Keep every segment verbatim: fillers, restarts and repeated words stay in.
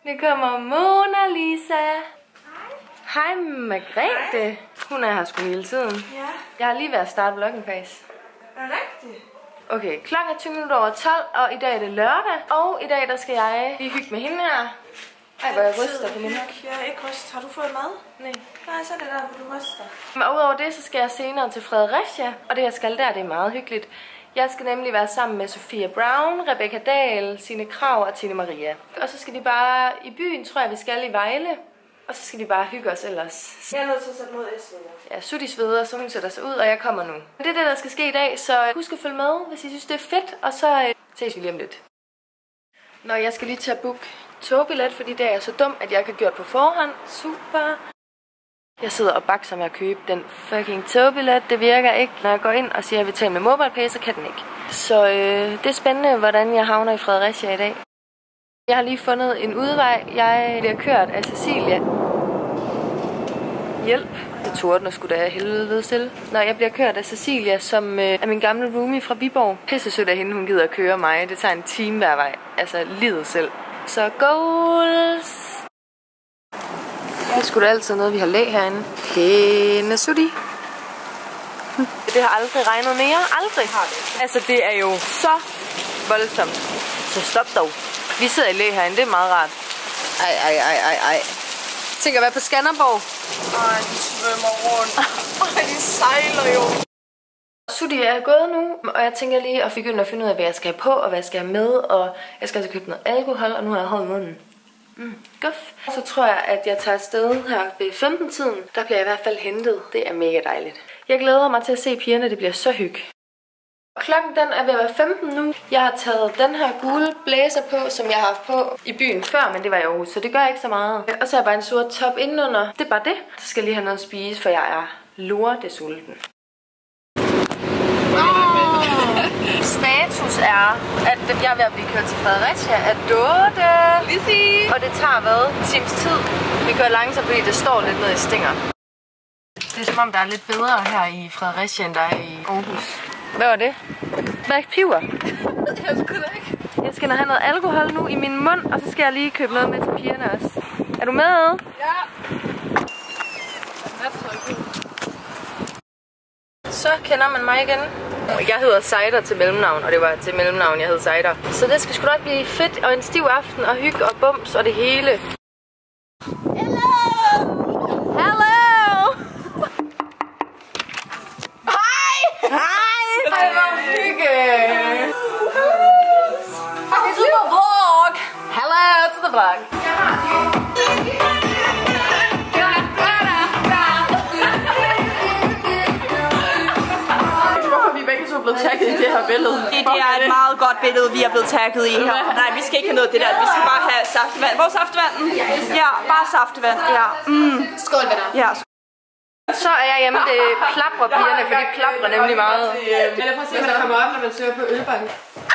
Nu kommer Mona Lisa. Hej Margrethe. Hun er her sgu hele tiden. Ja. Jeg har lige været at starte vloggen faktisk. Er det rigtigt? Okay, klokken er tyve minutter over tolv, og i dag er det lørdag. Og i dag der skal jeg lige hygge med hende her. Ej, hvor jeg ryster på min hygge. Jeg er ikke ryster. Har du fået mad? Nej. Nej, så er det der, hvor du ryster. Men udover det, så skal jeg senere til Fredericia. Og det jeg skal der, det er meget hyggeligt. Jeg skal nemlig være sammen med Sofia Brown, Rebecca Dahl, Signe Krav og Tine Maria. Og så skal vi bare i byen, tror jeg vi skal i Vejle. Og så skal vi bare hygge os ellers. Jeg er nødt til at sætte mod S. Ja, Sutti sveder, så hun sætter sig ud, og jeg kommer nu. Det er det, der skal ske i dag, så husk at følge med, hvis I synes, det er fedt. Og så øh, ses vi lige om lidt. Nå, jeg skal lige tage book togbillet, fordi det er så dumt, at jeg ikke har gjort på forhånd. Super. Jeg sidder og bakser med at købe den fucking togbillet. Det virker ikke. Når jeg går ind og siger, at jeg vil tage med MobilePay, så kan den ikke. Så øh, det er spændende, hvordan jeg havner i Fredericia i dag. Jeg har lige fundet en udvej. Jeg bliver kørt af Cecilia. Hjælp. Det tordner sgu da helvede til. Når jeg bliver kørt af Cecilia, som øh, er min gamle roomie fra Viborg. Pisse sødt af hende, hun gider at køre mig. Det tager en time hver vej. Altså livet selv. Så goals! Det er sgu da altid noget, vi har læg herinde. Pæne Sutti. Det har aldrig regnet mere. Aldrig har det. Altså, det er jo så voldsomt. Så stop dog. Vi sidder i læg herinde. Det er meget rart. Ej, ej, ej, ej, ej. Tænk at være på Skanderborg. Ej, de svømmer rundt. Ej, de sejler jo. Sutti er gået nu, og jeg tænker lige at begynde at finde ud af, hvad jeg skal have på, og hvad jeg skal have med. Og jeg skal altså købe noget alkohol, og nu har jeg holdt munden. Mm, guf. Så tror jeg, at jeg tager afsted her ved femten-tiden. Der bliver jeg i hvert fald hentet. Det er mega dejligt. Jeg glæder mig til at se pigerne. Det bliver så hygge. Klokken den er ved at være femten nu. Jeg har taget den her gule blæser på, som jeg har haft på i byen før, men det var i Aarhus, så det gør ikke så meget. Og så er jeg bare en sort top indenunder. Det er bare det. Så skal jeg lige have noget at spise, for jeg er lortesulten. Status er, at jeg er ved at blive kørt til Fredericia af Dorte. Lizzie. Og det tager hvad? En times tid. Vi kører langsomt, fordi det står lidt ned i stinger. Det er som om, der er lidt bedre her i Fredericia, end der er i Aarhus. Hvad var det? Hvad er piver? Jeg skal da ikke. Jeg skal have noget alkohol nu i min mund, og så skal jeg lige købe noget med til pigerne også. Er du med? Ja. Så kender man mig igen. Jeg hedder Seider til mellemnavn, og det var til mellemnavn, jeg hed Seider. Så det skal sgu nok blive fedt og en stiv aften og hygge og bums og det hele. Hello! Hello! Hej! Hej! Hej, hvor hygge! It's to the vlog! Hello to the vlog! Blevet tagget i det her billede. Det, det er et meget godt billede, vi er blevet tagget i her. Nej, vi skal ikke have noget af det der. Vi skal bare have saftevand. Hvor er saftevanden? Ja, bare saftevand. Ja. Mm. Skål, venner. Ja. Så er jeg hjemme. Det plaprer pigerne, for de plaprer nemlig meget. Eller præcis, hvad der kommer op, når man søger på ølbanken.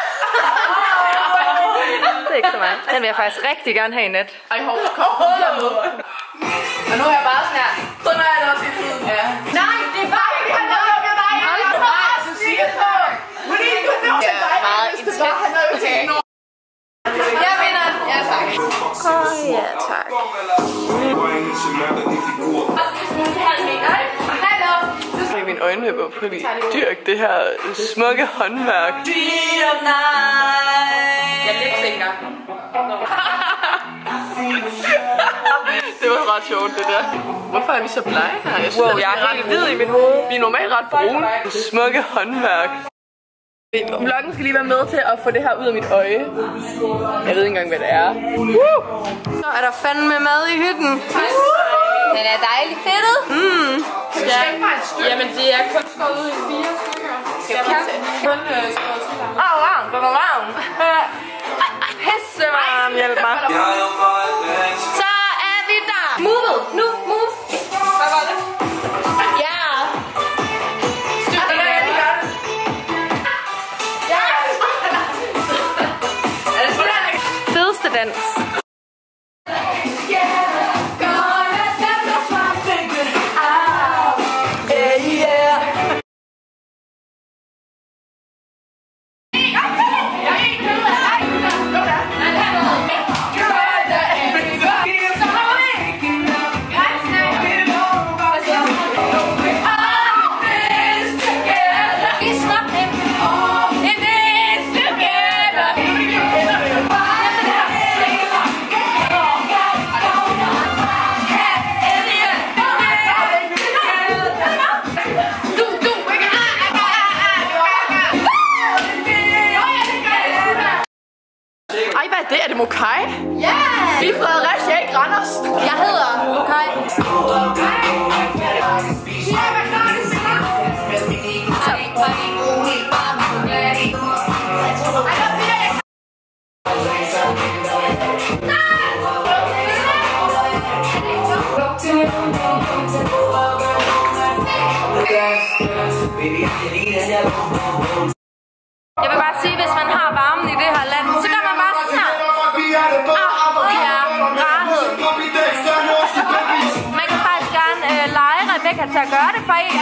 Det er ikke så meget. Den vil jeg faktisk rigtig gerne have i nat. Ej, hov, kom, kom her med. Og nu er jeg bare sådan her. Sådan er det også i tiden. Ja. Nej, det er bare ikke, han har lukket dig. Hold da bare, så siger jeg så. Fordi du nu til dig. Meget intens. Jeg vinder. Ja, tak. Åh, ja, tak. Hallo. Se mine øjenvipper, fordi dyrk det her smukke håndværk. Jeg lipsynker. Det var ret sjovt, det der. Hvorfor er vi så blege her? Jeg synes, Wow, jeg er helt hvid i mit hoved. Vi er normalt ret brune. Smukke håndværk. Vloggen skal lige være med til at få det her ud af mit øje. Jeg ved ikke engang, hvad det er. Woo! Så er der fandme mad i hytten. Den er dejligt fedtet. Mm. Ja. Jamen, det er kun skåret ud i fire stykker. Skal jeg kun skåret ud? Åh, varm, den er varm. Pisse varm, hjælp mig. Så er vi der. Move it. Nu, move. Hvad var det? Ja. Fedeste dans. Yeah! Vi er Fredericia, ikke Randers. Jeg hedder Kai. Jeg vil bare sige, hvis man har varmen i det her land, så gør man bare sådan her. Ah, det er rarhed. Man kan faktisk gerne øh, lege Rebecca til at gøre det for en.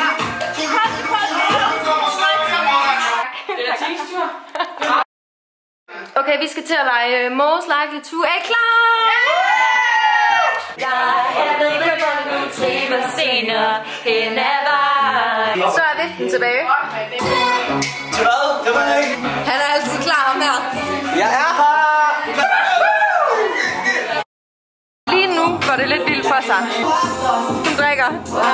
Okay, vi skal til at lege Most Likely To. Er I klar? Jeg ved ikke, hvor du trives senere hen ad vejen. Så er viften tilbage. Han er altid klar, ham her. Jeg er her! Lige nu går det lidt vildt for sig. Hun drikker.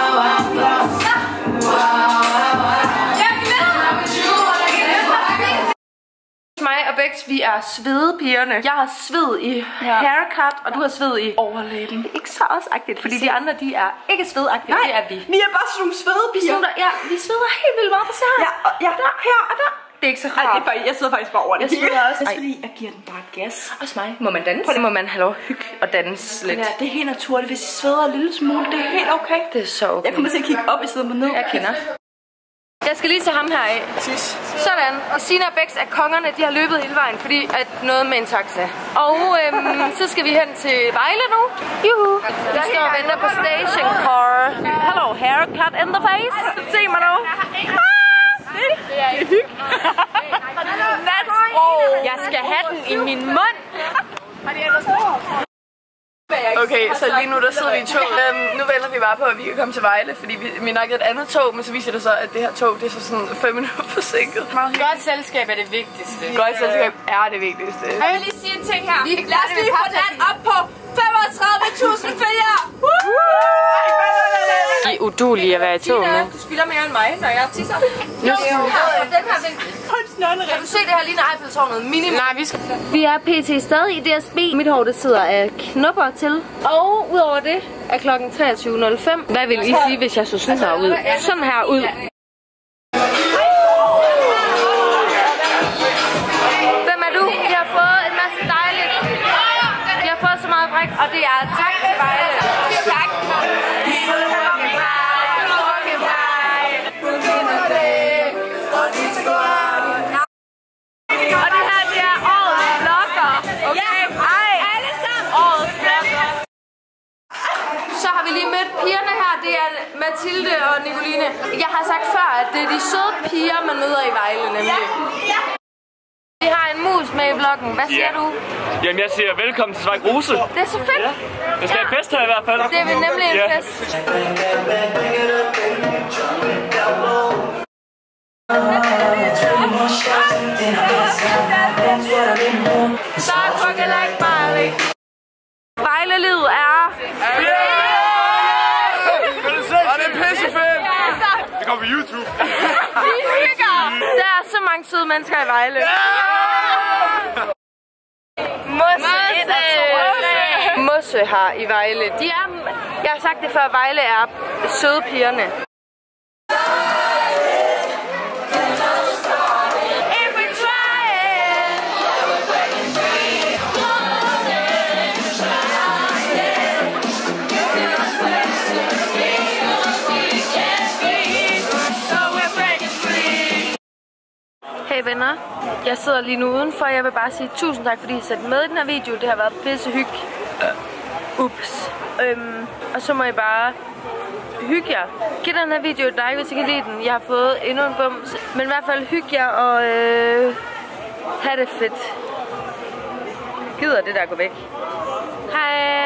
Mig og Bex, vi er svedepigerne. Jeg har sved i ja. haircut, og du har sved i overlæben. Ikke så også-agtigt, fordi de andre, de er ikke svedagtige. Det er vi. Vi er bare sådan nogle svedepiger. Ja, vi sveder helt vildt meget på sig her. Ja, og, ja. Der, her og der. Det er ikke så rart. Ej, det er bare, jeg sidder faktisk bare over det. Jeg sveder også. Ej, fordi jeg giver den bare gas. Også mig. Må man danse? Må man have lov at hygge og danse lidt? Ja, det er helt naturligt. Hvis I sveder en lille smule, det er helt okay. Det er så okay. Jeg kommer til at kigge op i stedet for ned. Jeg kender. Jeg skal lige tage ham her af. Sådan. Og Sina og Bex er kongerne. De har løbet hele vejen, fordi at noget med en taxa. Og øhm, så skal vi hen til Vejle nu. Juhu. Vi står og venter på station car. Hello, haircut in the face. Se mig nu. Det er hygge. Jeg skal have den i min mund. Okay, så lige nu der sidder vi i tog. Um, nu venter vi bare på, at vi kan komme til Vejle, fordi vi, vi nok er et andet tog, men så viser det så, at det her tog, det er så sådan fem minutter forsinket. Godt selskab er det vigtigste. Godt selskab er det vigtigste. Jeg vil lige sige en ting her. Lad os lige få den op på femogtredive tusind følgere. Det er udueligt at være i tog med. Du spiller mere end mig, når jeg tisser. Jo, jo. Den her, den... Kan du se det her lige når Eiffeltårnet? Minimum. Nej, vi skal... Vi er pt. stadig i D S B. Mit hår, det sidder af knopper til. Og udover det er klokken treogtyve nul fem. Hvad vil I sige, hvis jeg så sådan her ud? Sådan her ud. Hvem er du? Vi har fået en masse dejligt. Vi har fået så meget brik, og det er tak til Vejle. Tak. Og det her, det er årets vlogger. Okay? Ej. Alle sammen. Årets vlogger. Så har vi lige mødt pigerne her. Det er Mathilde og Nicoline. Jeg har sagt før, at det er de søde piger, man møder i Vejle, nemlig. Vi har en mus med i vloggen. Hvad siger yeah. du? Jamen, jeg siger velkommen til Zweig Rose. Det er så fedt. Ja. Det skal ja. en fest her i hvert fald. Det er vi nemlig en yeah. fest. Start talking like Miley. Vejle-livet er... Og det er pissefedt. Det kommer på YouTube. Vi hygger. Der er så mange søde mennesker i Vejle. Mosse et og to. Mosse her i Vejle. De er... Jeg har sagt det før, Vejle er søde pigerne. Hey venner, jeg sidder lige nu udenfor. Jeg vil bare sige tusind tak, fordi I satte med i den her video. Det har været pisse hygge. Ups. Øhm, og så må I bare hygge jer. Giv den her video et like, hvis I kan lide den. Jeg har fået endnu en bums. Men i hvert fald hygge jer og øh, have det fedt. Gider det der gå væk. Hej.